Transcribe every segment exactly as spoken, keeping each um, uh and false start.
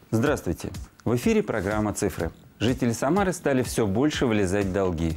Здравствуйте! В эфире программа «Цифры». Жители Самары стали все больше влезать в долги.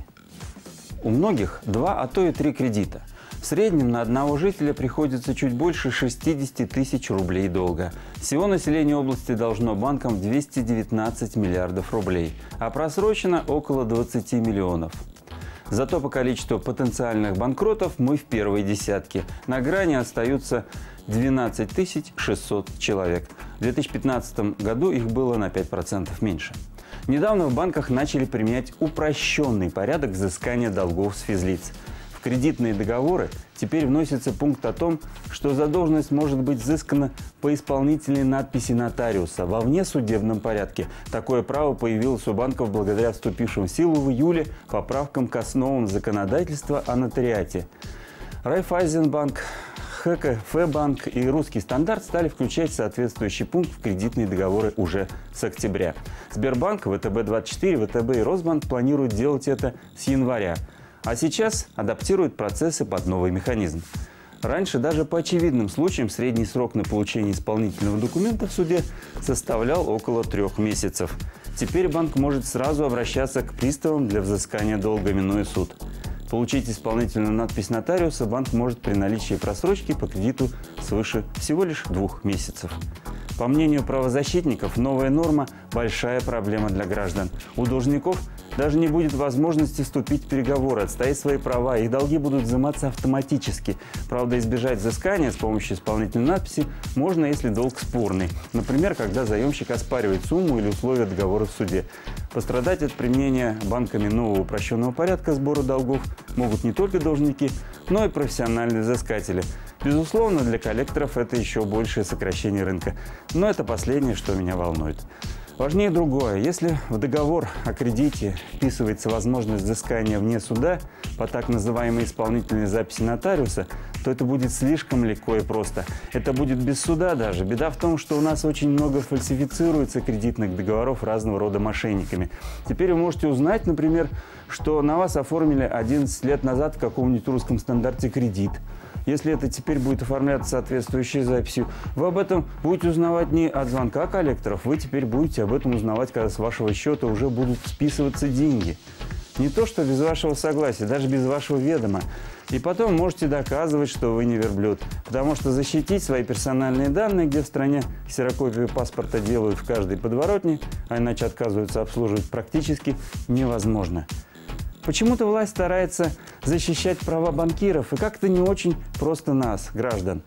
У многих два, а то и три кредита. В среднем на одного жителя приходится чуть больше шестидесяти тысяч рублей долга. Всего население области должно банкам двести девятнадцать миллиардов рублей, а просрочено около двадцати миллионов. Зато по количеству потенциальных банкротов мы в первой десятке. На грани остаются двенадцать тысяч шестьсот человек. В две тысячи пятнадцатом году их было на пять процентов меньше. Недавно в банках начали применять упрощенный порядок взыскания долгов с физлиц. В кредитные договоры теперь вносится пункт о том, что задолженность может быть взыскана по исполнительной надписи нотариуса во внесудебном порядке. Такое право появилось у банков благодаря вступившим в силу в июле поправкам к основам законодательства о нотариате. Райффайзенбанк, ха ка эф банк и Русский стандарт стали включать соответствующий пункт в кредитные договоры уже с октября. Сбербанк, вэ тэ бэ двадцать четыре, вэ тэ бэ и Росбанк планируют делать это с января. А сейчас адаптируют процессы под новый механизм. Раньше даже по очевидным случаям средний срок на получение исполнительного документа в суде составлял около трех месяцев. Теперь банк может сразу обращаться к приставам для взыскания долга, минуя суд. Получить исполнительную надпись нотариуса банк может при наличии просрочки по кредиту свыше всего лишь двух месяцев. По мнению правозащитников, новая норма – большая проблема для граждан. У должников даже не будет возможности вступить в переговоры, отстоять свои права. Их долги будут взиматься автоматически. Правда, избежать взыскания с помощью исполнительной надписи можно, если долг спорный. Например, когда заемщик оспаривает сумму или условия договора в суде. Пострадать от применения банками нового упрощенного порядка сбора долгов могут не только должники, но и профессиональные взыскатели. Безусловно, для коллекторов это еще большее сокращение рынка. Но это последнее, что меня волнует. Важнее другое. Если в договор о кредите вписывается возможность взыскания вне суда по так называемой исполнительной записи нотариуса, то это будет слишком легко и просто. Это будет без суда даже. Беда в том, что у нас очень много фальсифицируется кредитных договоров разного рода мошенниками. Теперь вы можете узнать, например, что на вас оформили одиннадцать лет назад в каком-нибудь русском стандарте кредит. Если это теперь будет оформляться соответствующей записью, вы об этом будете узнавать не от звонка коллекторов, вы теперь будете об этом узнавать, когда с вашего счета уже будут списываться деньги. Не то что без вашего согласия, даже без вашего ведома. И потом можете доказывать, что вы не верблюд. Потому что защитить свои персональные данные, где в стране ксерокопию паспорта делают в каждой подворотне, а иначе отказываются обслуживать, практически невозможно. Почему-то власть старается защищать права банкиров, и как-то не очень просто нас, граждан.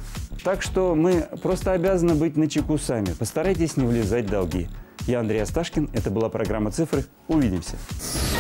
Так что мы просто обязаны быть начеку сами. Постарайтесь не влезать в долги. Я Андрей Асташкин. Это была программа «Цифры». Увидимся.